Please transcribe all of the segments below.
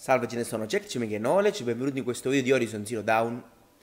Salve, ce ne sono Jack Cimeghe Knowledge, benvenuti in questo video di Horizon Zero Dawn.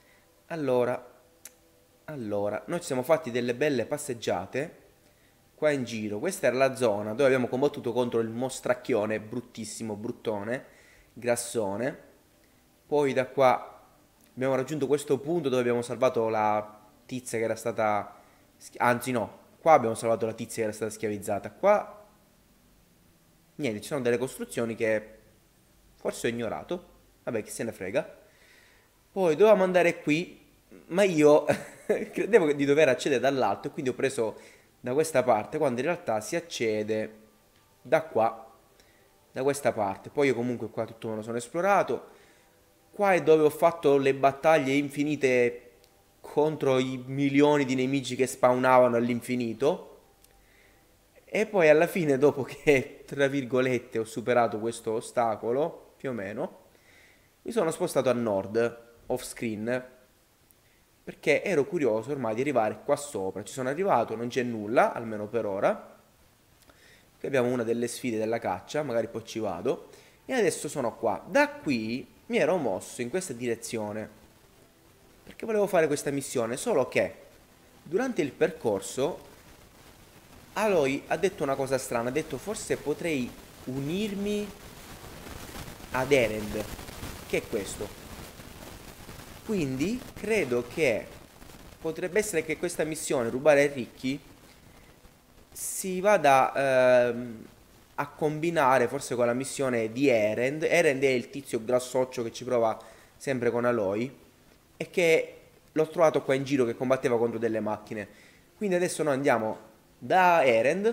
Allora, noi ci siamo fatti delle belle passeggiate qua in giro. Questa era la zona dove abbiamo combattuto contro il mostracchione, bruttissimo, bruttone, grassone. Poi da qua abbiamo raggiunto questo punto dove abbiamo salvato la tizia che era stata... Anzi no, qua abbiamo salvato la tizia che era stata schiavizzata. Qua, niente, ci sono delle costruzioni che forse ho ignorato. Vabbè, chi se ne frega. Poi dovevamo andare qui, ma io credevo di dover accedere dall'alto e quindi ho preso da questa parte, quando in realtà si accede da qua, da questa parte. Poi io comunque qua tutto me lo sono esplorato. Qua è dove ho fatto le battaglie infinite contro i milioni di nemici che spawnavano all'infinito. E poi alla fine, dopo che, tra virgolette, ho superato questo ostacolo, più o meno, mi sono spostato a nord, off screen, perché ero curioso ormai di arrivare qua sopra. Ci sono arrivato, non c'è nulla, almeno per ora. Qui abbiamo una delle sfide della caccia, magari poi ci vado. E adesso sono qua. Da qui mi ero mosso in questa direzione, perché volevo fare questa missione, solo che durante il percorso Aloy ha detto una cosa strana, ha detto forse potrei unirmi ad Erend. Che è questo? Quindi credo che potrebbe essere che questa missione, rubare ai ricchi, si vada a combinare forse con la missione di Erend. Erend è il tizio grassoccio che ci prova sempre con Aloy e che l'ho trovato qua in giro che combatteva contro delle macchine. Quindi adesso noi andiamo da Erend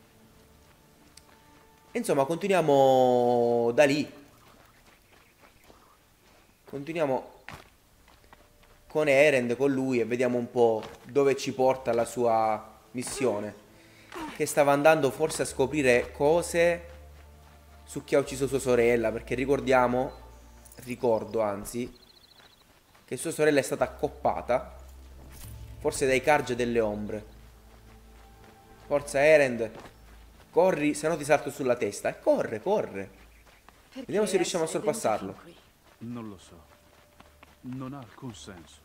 e insomma continuiamo da lì. Continuiamo con Erend, con lui, e vediamo un po' dove ci porta la sua missione. Che stava andando forse a scoprire cose su chi ha ucciso sua sorella, perché ricordo anzi, che sua sorella è stata accoppata, forse dai Carge delle Ombre. Forza Erend, corri, se no ti salto sulla testa. E corre, corre. Vediamo se Perché riusciamo a essere venuta fin sorpassarlo. qui? Non lo so. Non ha alcun senso.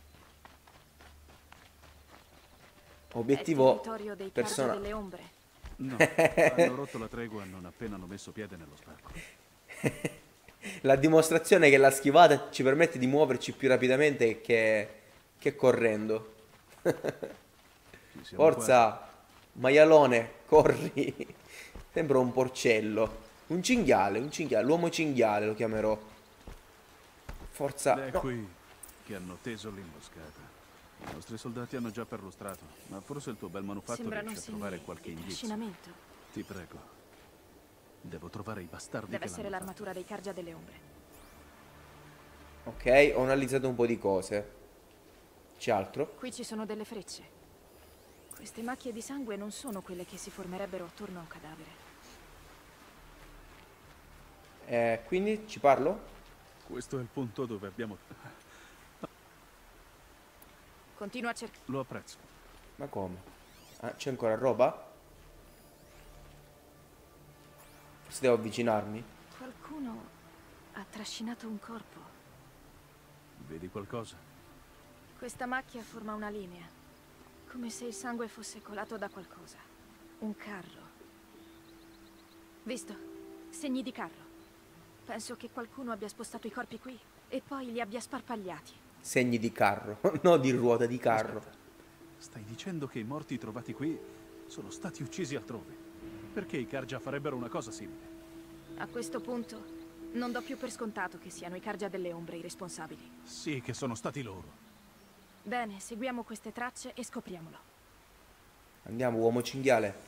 È Obiettivo territorio dei Cargia persona. delle Ombre. No, hanno rotto la tregua non appena hanno messo piede nello sbarco. La dimostrazione che la schivata ci permette di muoverci più rapidamente che correndo. Ci siamo quasi. Forza, maialone, corri. Sembra un porcello. Un cinghiale, l'uomo cinghiale lo chiamerò. Forza, È no. qui che hanno teso l'imboscata. I nostri soldati hanno già perlustrato, ma forse il tuo bel manufatto Sembrano riesce a trovare segni qualche di indizio. trascinamento. Ti prego. Devo trovare i bastardi Deve che essere l'hanno fatto. l'armatura dei Cargia delle Ombre. Ok, ho analizzato un po' di cose. C'è altro? Qui ci sono delle frecce. Queste macchie di sangue non sono quelle che si formerebbero attorno a un cadavere. Quindi ci parlo? Questo è il punto dove abbiamo... Continua a cercare. Lo apprezzo. Ma come? Ah, c'è ancora roba? Forse devo avvicinarmi? Qualcuno ha trascinato un corpo. Vedi qualcosa? Questa macchia forma una linea, come se il sangue fosse colato da qualcosa. Un carro. Visto? Segni di carro. Penso che qualcuno abbia spostato i corpi qui e poi li abbia sparpagliati. Segni di carro, no di ruota, di carro. Aspetta. Stai dicendo che i morti trovati qui sono stati uccisi altrove? Perché i Cargia farebbero una cosa simile? A questo punto non do più per scontato che siano i Cargia delle Ombre i responsabili. Sì, che sono stati loro. Bene, seguiamo queste tracce e scopriamolo. Andiamo, uomo cinghiale.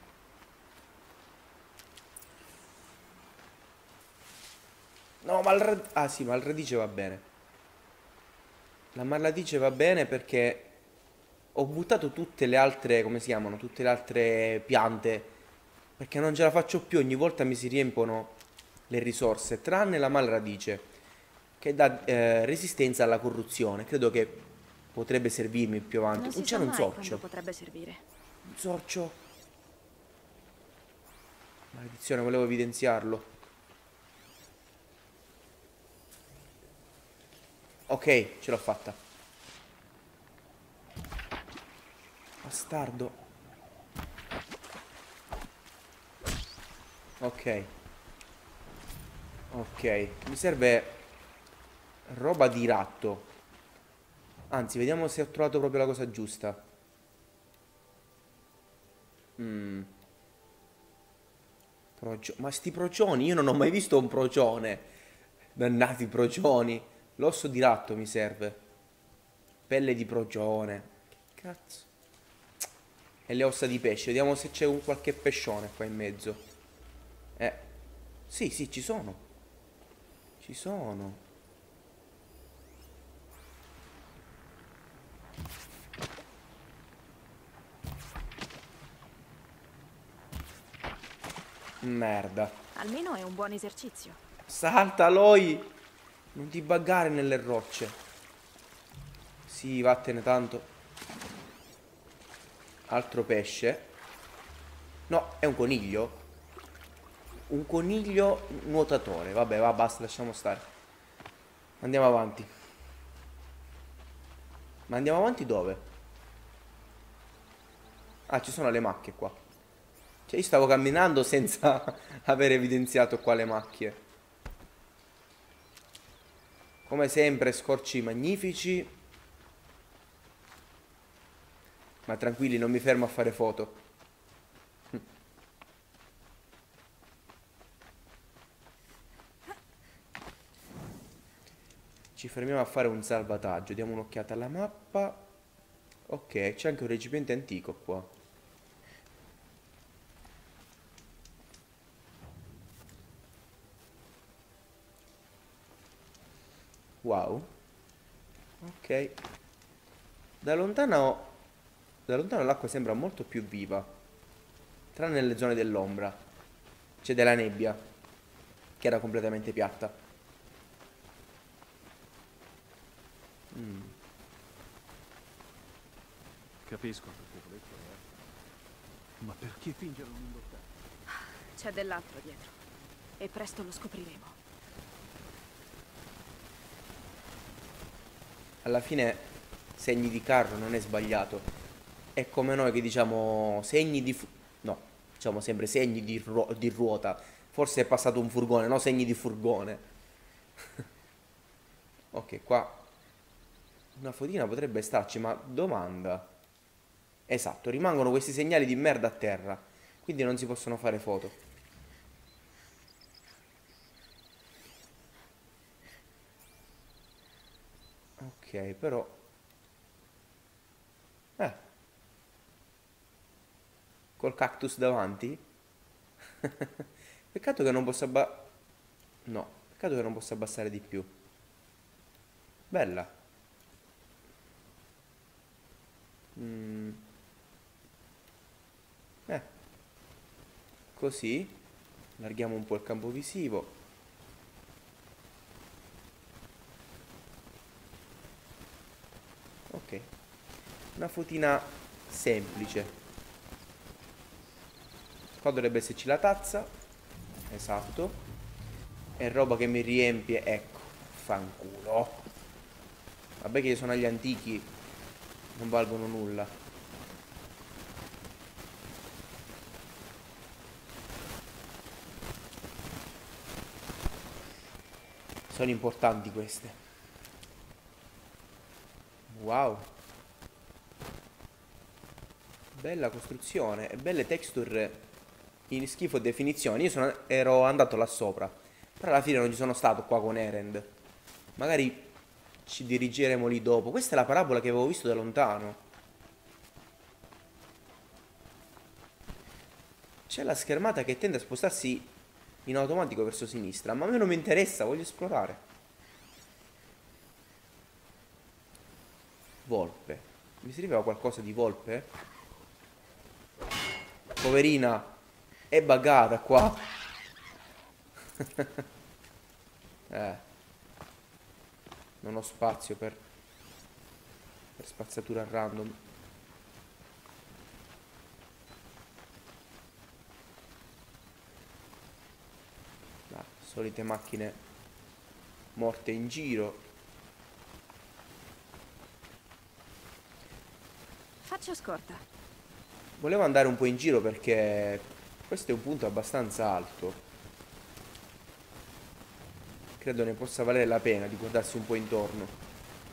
No, ma ah sì, ma il radice va bene. La malradice va bene perché ho buttato tutte le altre, come si chiamano, tutte le altre piante, perché non ce la faccio più, ogni volta mi si riempono le risorse, tranne la malradice, che dà resistenza alla corruzione. Credo che potrebbe servirmi più avanti. Non si sa C'era un mai quando sorcio. potrebbe servire. Un sorcio. Maledizione, volevo evidenziarlo. Ok, ce l'ho fatta. Bastardo. Ok. Ok. Mi serve roba di ratto. Anzi, vediamo se ho trovato proprio la cosa giusta. Mm. Ma sti procioni, io non ho mai visto un procione. Dannati procioni. L'osso di ratto mi serve. Pelle di procione. Che cazzo? E le ossa di pesce. Vediamo se c'è un qualche pescione qua in mezzo. Eh. Sì, sì, ci sono. Ci sono. Merda. Almeno è un buon esercizio. Salta, Aloy! Non ti buggare nelle rocce. Sì, vattene tanto. Altro pesce. No, è un coniglio. Un coniglio nuotatore. Vabbè, va, basta, lasciamo stare. Andiamo avanti. Ma andiamo avanti dove? Ah, ci sono le macchie qua. Cioè, io stavo camminando senza aver evidenziato qua le macchie. Come sempre, scorci magnifici. Ma tranquilli, non mi fermo a fare foto. Ci fermiamo a fare un salvataggio. Diamo un'occhiata alla mappa. Ok, c'è anche un recipiente antico qua. Wow. Ok. Da lontano, da lontano l'acqua sembra molto più viva. Tranne nelle zone dell'ombra. C'è della nebbia, che era completamente piatta. Capisco perché volete, ma perché fingere un lottare? C'è dell'altro dietro. E presto lo scopriremo. Alla fine, segni di carro non è sbagliato. È come noi che diciamo segni di... no, diciamo sempre segni di ruota. Forse è passato un furgone, no? Segni di furgone. Ok, qua una fotina potrebbe starci, ma domanda. Esatto, rimangono questi segnali di merda a terra, quindi non si possono fare foto. Ok, però... Eh, col cactus davanti? Peccato che non possa no, peccato che non possa abbassare di più. Bella. Mm, eh, così. Allarghiamo un po' il campo visivo. Ok. Una fotina semplice. Qua dovrebbe esserci la tazza. Esatto. E roba che mi riempie. Ecco. Fanculo. Vabbè che sono agli antichi. Non valgono nulla. Sono importanti queste. Wow. Bella costruzione e belle texture in schifo definizioni. Ero andato là sopra. Però alla fine non ci sono stato qua con Erend. Magari ci dirigeremo lì dopo. Questa è la parabola che avevo visto da lontano. C'è la schermata che tende a spostarsi in automatico verso sinistra. Ma a me non mi interessa, voglio esplorare. Volpe. Mi serviva qualcosa di volpe? Poverina, è buggata qua. Eh, non ho spazio per spazzatura random. Ah, solite macchine morte in giro. faccio scorta. Volevo andare un po' in giro perché questo è un punto abbastanza alto. Credo ne possa valere la pena di guardarsi un po' intorno.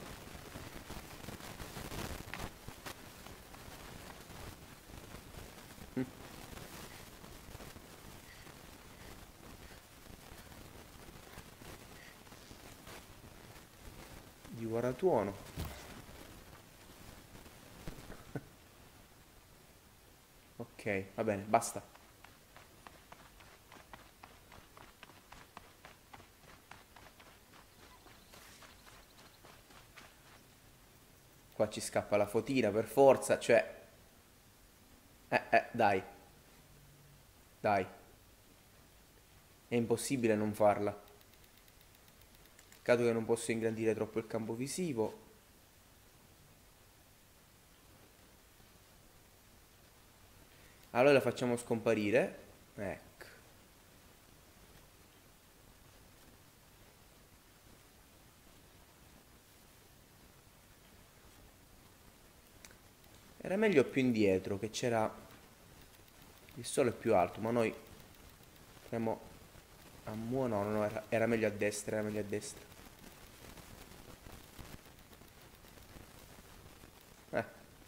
Di guaratuono. Ok, va bene, basta. Qua ci scappa la fotina per forza, cioè... dai. Dai. È impossibile non farla. Peccato che non posso ingrandire troppo il campo visivo. Allora la facciamo scomparire. Ecco. Era meglio più indietro, che c'era... Il sole è più alto, ma noi... Faremo... No, no, era meglio a destra, era meglio a destra. Eh.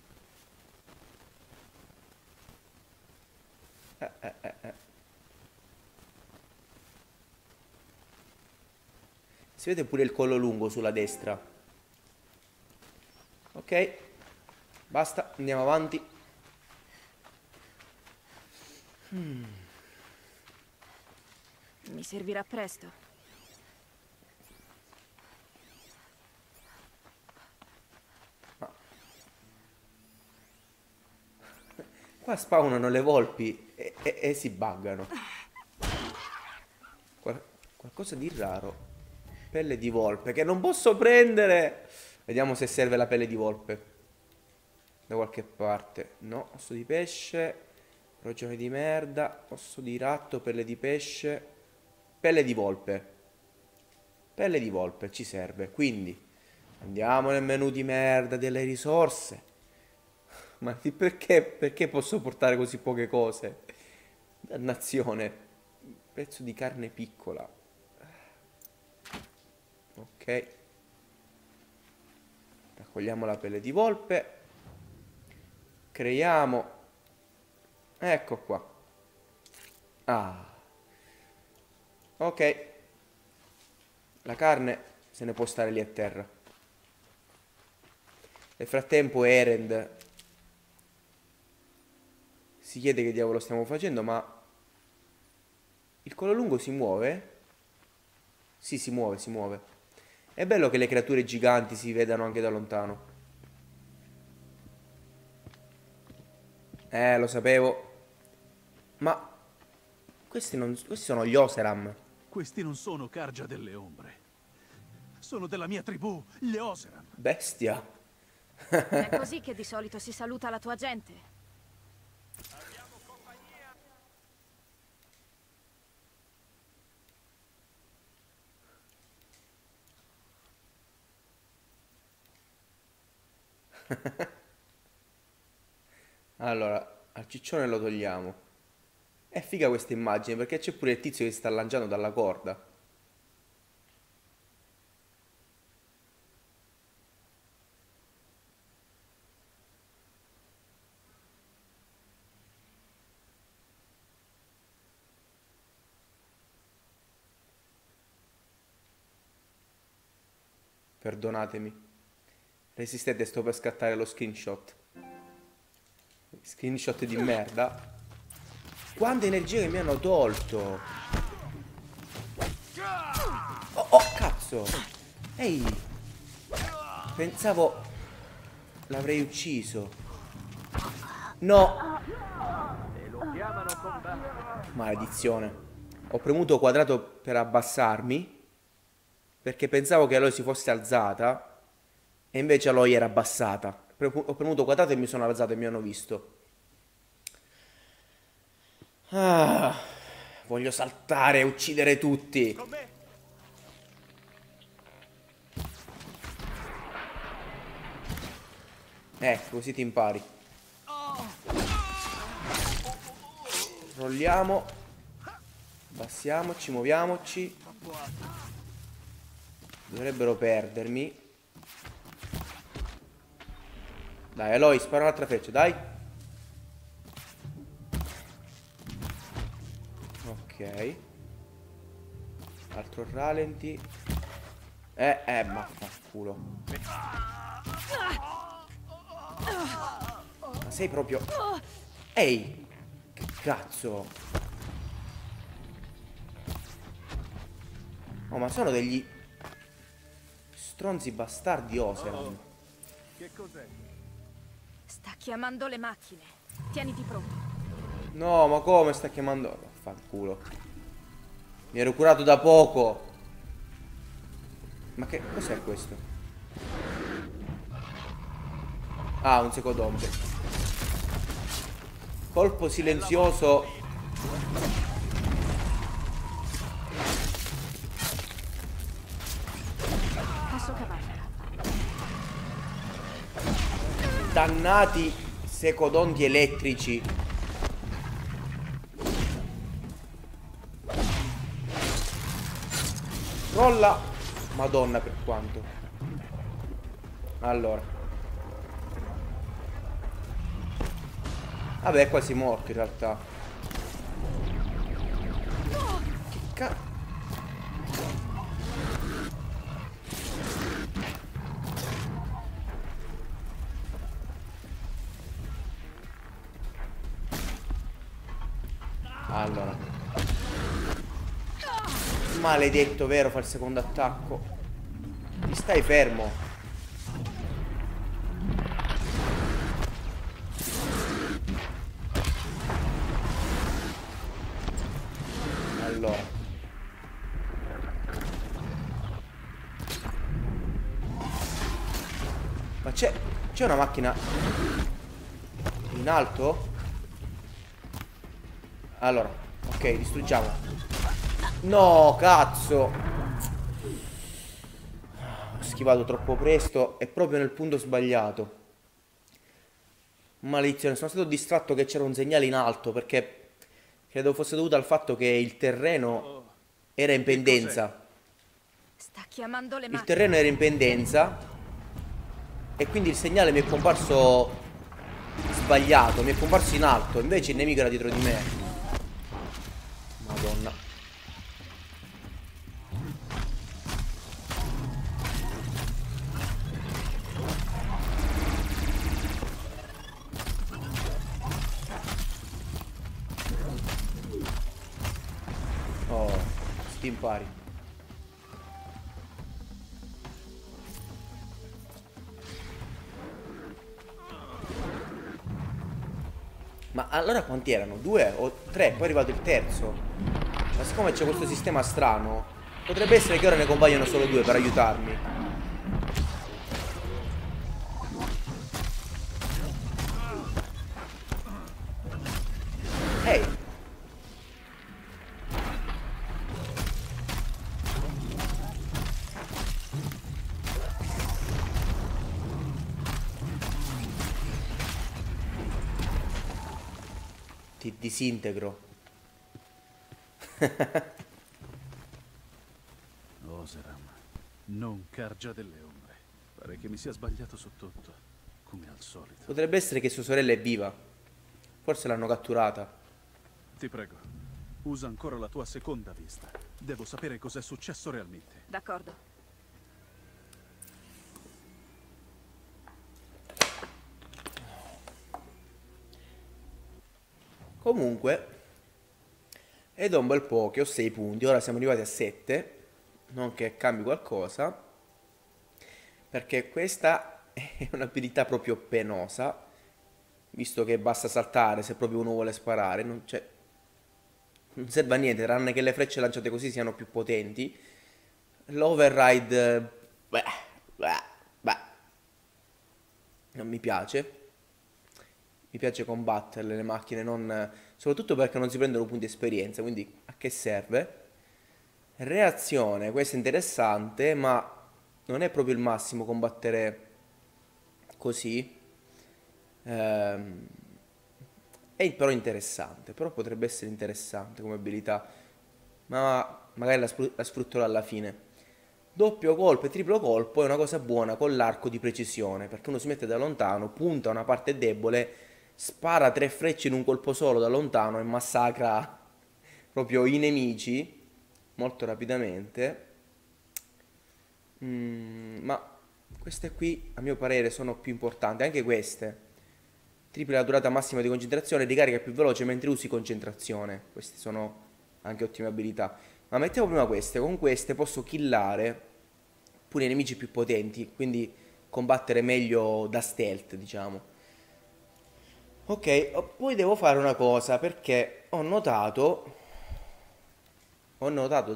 Si vede pure il collo lungo sulla destra. Ok. Basta, andiamo avanti. Mi servirà presto. Qua spawnano le volpi e si buggano. Qualcosa di raro. Pelle di volpe che non posso prendere. Vediamo se serve la pelle di volpe da qualche parte. No, osso di pesce, roggione di merda, osso di ratto, pelle di pesce, pelle di volpe. Pelle di volpe ci serve. Quindi andiamo nel menu di merda delle risorse. Ma perché posso portare così poche cose? Dannazione. Prezzo di carne piccola. Ok. Raccogliamo la pelle di volpe. Creiamo. Ecco qua. Ah. Ok. La carne se ne può stare lì a terra. Nel frattempo Erend si chiede che diavolo stiamo facendo, ma il collo lungo si muove? Sì, si muove, si muove. È bello che le creature giganti si vedano anche da lontano. Lo sapevo. Ma questi sono gli Oseram. Questi non sono Cargia delle Ombre. Sono della mia tribù, gli Oseram. Bestia. È così che di solito si saluta la tua gente. Allora, al ciccione lo togliamo. È figa questa immagine perché c'è pure il tizio che si sta lanciando dalla corda. Perdonatemi. Resistete, sto per scattare lo screenshot. Screenshot di merda. Quanta energia che mi hanno tolto. Oh, oh, cazzo. Ehi. Pensavo l'avrei ucciso. No. Maledizione. Ho premuto quadrato per abbassarmi perché pensavo che Aloy si fosse alzata e invece Aloy era abbassata. Ho premuto quadrato e mi sono alzato e mi hanno visto. Ah, voglio saltare e uccidere tutti. Così ti impari. Controlliamo. Abbassiamoci, muoviamoci. Dovrebbero perdermi. Dai, Aloy, spara un'altra freccia, dai. Ok. Altro rallenti. Vaffanculo. Ma sei proprio... Ehi! Che cazzo? Oh, ma sono degli... stronzi bastardi Oseram. Che cos'è? Sta chiamando le macchine. Tieniti pronto. No, ma come sta chiamando? Vaffanculo. Mi ero curato da poco. Ma che cos'è questo? Ah, un secodombe. Colpo silenzioso. Passo cavallo. Dannati secodondi elettrici. Rolla. Madonna, per quanto. Allora. Vabbè, è quasi morto in realtà. Che cazzo. Allora. Maledetto, vero, fa il secondo attacco. Ti stai fermo. Allora. Ma c'è una macchina in alto? Allora, ok, distruggiamo. No, cazzo. Ho schivato troppo presto e proprio nel punto sbagliato. Maledizione, sono stato distratto che c'era un segnale in alto perché credo fosse dovuto al fatto che il terreno era in pendenza. Sta chiamando le Il macchine. terreno era in pendenza e quindi il segnale mi è comparso sbagliato, mi è comparso in alto, invece il nemico era dietro di me. Madonna. Oh, sti impari. Ma allora quanti erano? 2 o 3? Poi è arrivato il terzo. Ma siccome c'è questo sistema strano, potrebbe essere che ora ne compaiono solo 2 per aiutarmi. Ehi! Ti disintegro. Oseram, non Cargia delle ombre. Pare che mi sia sbagliato su tutto, come al solito. Potrebbe essere che sua sorella è viva. Forse l'hanno catturata. Ti prego, usa ancora la tua seconda vista. Devo sapere cos'è successo realmente. D'accordo. Comunque, è da un bel po' che ho 6 punti. Ora siamo arrivati a 7. Non che cambi qualcosa. Perché questa è un'abilità proprio penosa. Visto che basta saltare se proprio uno vuole sparare. Non serve a niente, tranne che le frecce lanciate così siano più potenti. L'override... Beh, beh, beh. Non mi piace. Mi piace combatterle le macchine, soprattutto perché non si prendono punti esperienza, quindi a che serve? Reazione, questo è interessante, ma non è proprio il massimo combattere così. È però interessante, però potrebbe essere interessante come abilità, ma magari la sfrutterò alla fine. Doppio colpo e triplo colpo è una cosa buona con l'arco di precisione, perché uno si mette da lontano, punta a una parte debole, spara tre frecce in un colpo solo da lontano e massacra proprio i nemici molto rapidamente. Ma queste qui, a mio parere, sono più importanti, anche queste. Tripli la durata massima di concentrazione, ricarica più veloce mentre usi concentrazione. Queste sono anche ottime abilità. Ma mettiamo prima queste. Con queste posso killare pure i nemici più potenti, quindi combattere meglio da stealth, diciamo. Ok, poi devo fare una cosa perché ho notato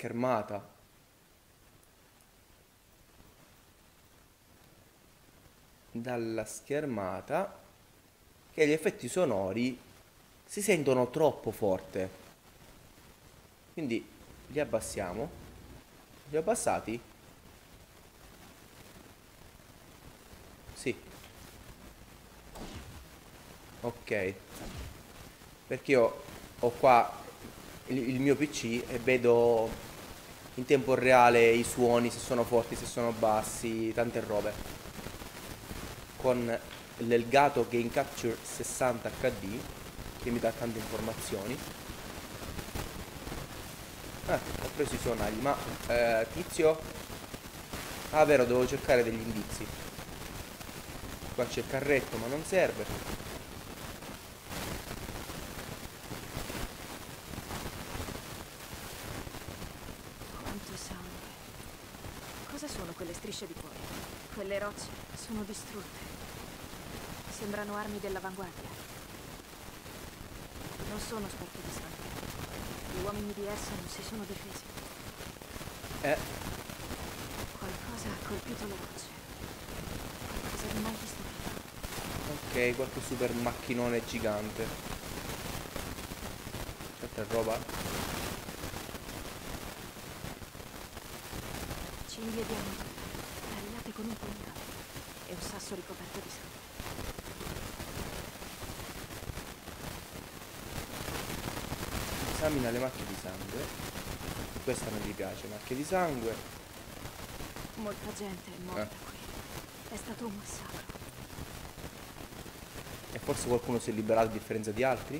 dalla schermata che gli effetti sonori si sentono troppo forte. Quindi li abbassiamo. Li ho abbassati? Sì, ok. Perché io ho qua il mio PC e vedo in tempo reale i suoni, se sono forti, se sono bassi, tante robe. Con l'Elgato Game Capture 60 HD che mi dà tante informazioni. Ho preso i sonagli, ma tizio. Ah, vero, devo cercare degli indizi. Qua c'è il carretto, ma non serve. Quanto sangue. Cosa sono quelle strisce di cuore? Quelle rocce sono distrutte. Sembrano armi dell'avanguardia. Non sono sporchi di sangue. Gli uomini di Ersa non si sono difesi. Eh, Qualcosa ha colpito le rocce. Qualcosa di mai visto prima. ok, qualche super macchinone gigante. C'è altra roba? Cinghie di armature, tagliate con un pugnale. E un sasso ricoperto di sangue. Esamina le macchie di sangue. Questa non gli piace, macchie di sangue. Molta gente è morta qui. È stato un massacro. E forse qualcuno si è liberato a differenza di altri?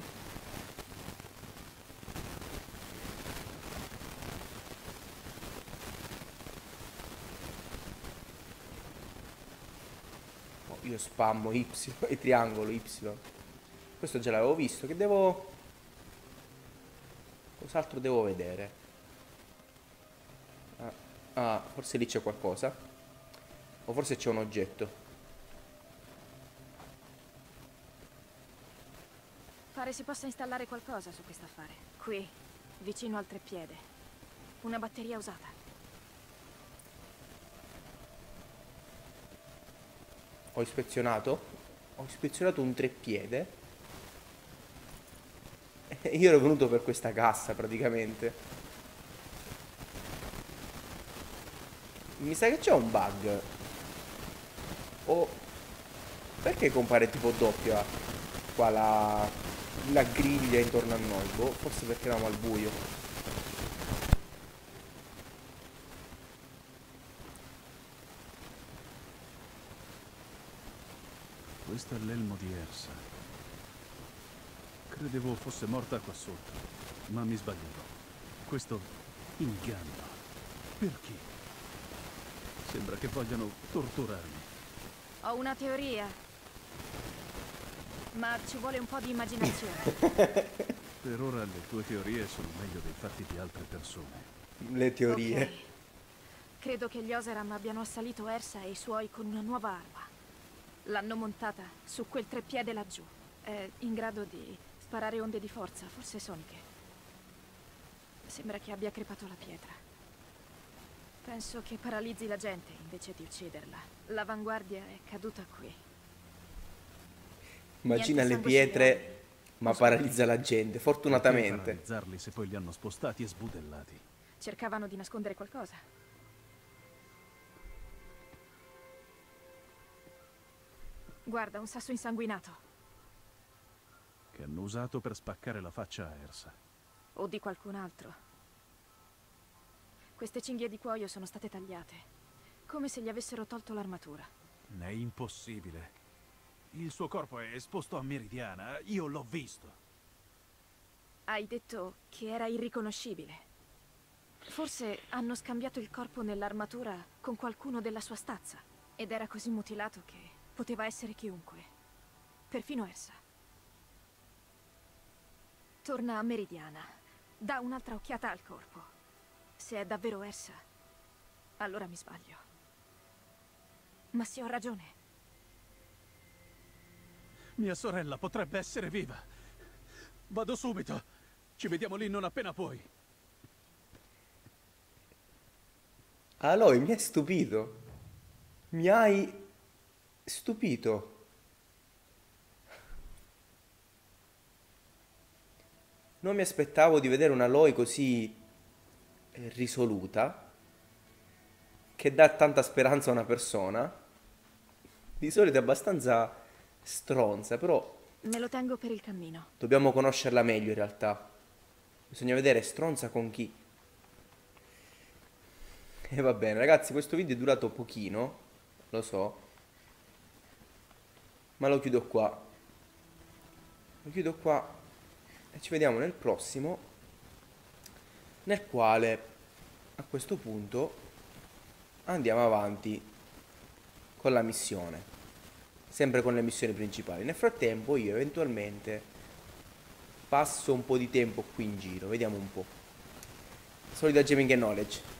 Oh, io spammo Y e triangolo Y. Questo già l'avevo visto. Che devo... Cos'altro devo vedere? Forse lì c'è qualcosa. O forse c'è un oggetto. Pare si possa installare qualcosa su quest'affare. Qui, vicino al treppiede. Una batteria usata. Ho ispezionato. Ho ispezionato un treppiede. E io ero venuto per questa cassa praticamente. Mi sa che c'è un bug. O perché compare tipo doppia qua la griglia intorno a noi? Boh, forse perché eravamo al buio. Questo è l'elmo di Ersa. Credevo fosse morta qua sotto, ma mi sbaglierò. Questo inganno. Perché? Sembra che vogliano torturarmi. Ho una teoria. Ma ci vuole un po' di immaginazione. Per ora le tue teorie sono meglio dei fatti di altre persone. Le teorie. Ok. Credo che gli Oseram abbiano assalito Ersa e i suoi con una nuova arma. L'hanno montata su quel treppiede laggiù. È in grado di sparare onde di forza, forse soniche. Sembra che abbia crepato la pietra. Penso che paralizzi la gente invece di ucciderla. L'avanguardia è caduta qui. Immagina Niente le sangue sulle pietre, armi. ma Non paralizza la gente. Perché Fortunatamente. paralizzarli se poi li hanno spostati e sbudellati? Cercavano di nascondere qualcosa. Guarda, un sasso insanguinato. hanno usato per spaccare la faccia a Ersa. O di qualcun altro. Queste cinghie di cuoio sono state tagliate, come se gli avessero tolto l'armatura. È impossibile. Il suo corpo è esposto a Meridiana, io l'ho visto. Hai detto che era irriconoscibile. Forse hanno scambiato il corpo nell'armatura con qualcuno della sua stazza. Ed era così mutilato che poteva essere chiunque. Perfino Ersa. Torna a Meridiana. Dà un'altra occhiata al corpo. Se è davvero Ersa, allora mi sbaglio. Ma sì, ho ragione. Mia sorella potrebbe essere viva. Vado subito. Ci vediamo lì non appena puoi. Aloy, mi hai stupito. Mi hai stupito. Non mi aspettavo di vedere una Aloy così risoluta, che dà tanta speranza a una persona. Di solito è abbastanza stronza, però Me lo tengo per il cammino. dobbiamo conoscerla meglio in realtà. Bisogna vedere stronza con chi. E va bene, ragazzi, questo video è durato pochino, lo so, ma lo chiudo qua. Lo chiudo qua e ci vediamo nel prossimo, nel quale a questo punto andiamo avanti con la missione, sempre con le missioni principali. Nel frattempo io eventualmente passo un po' di tempo qui in giro, vediamo un po'. Solita Gaming and Knowledge.